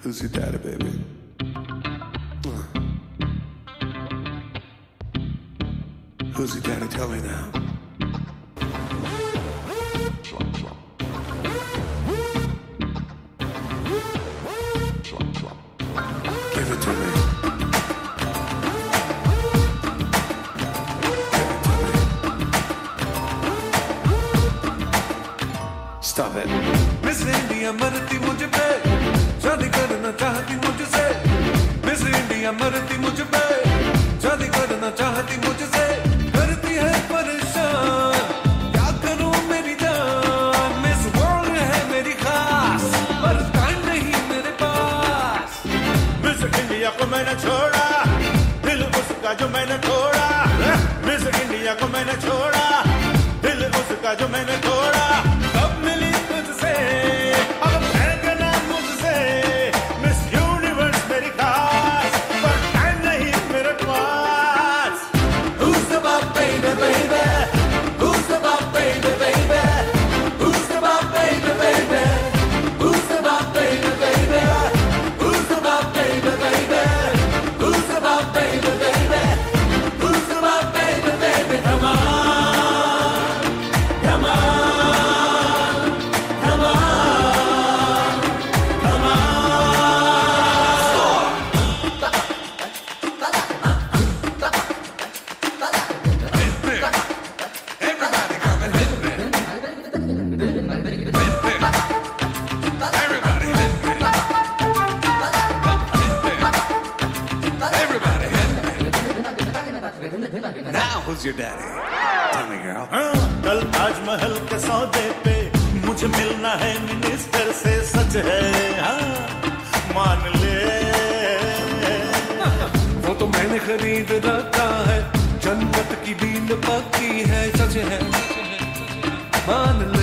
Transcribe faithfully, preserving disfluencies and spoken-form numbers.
Who's your daddy, baby? Who's your daddy? Tell me now. Give it to me. Stop it. Miss India मरती मुझ पे, शादी करना चाहती मुझसे. Miss India मरती मुझ पे, शादी करना चाहती मुझसे. करती है परेशान, क्या करूं मेरी जान. Miss World है मेरी खास, पर टाइम नहीं मेरे पास. Miss India को मैंने छोड़ा, दिल उसका जो मैंने तोड़ा. Miss India को मैंने छोड़ा, दिल उसका जो मैंने तोड़ा. कब मिली तुझसे, अब फेंकना मुझसे. मिस यूनिवर्स मेरी खास, पर टाइम नहीं मेरे पास. Who's the bob, baby, baby? Who's the bob, baby, baby? Who's the bob, baby, baby? Who's the bob, baby, baby? Who's the bob, baby, baby? Who's the bob, baby, baby? Who's the bob, baby, baby? Come on, come on, come on, come on. Everybody come and hit me. Everybody hit me. Everybody hit me. Everybody hit me. Now who's your daddy? Tell me, girl. कल ताजमहल के सौदे पे मुझे मिलना है minister से. सच है हाँ मान ले. वो तो मैंने खरीद रखा है, जन्नत की बीन पक्की है. सच है मान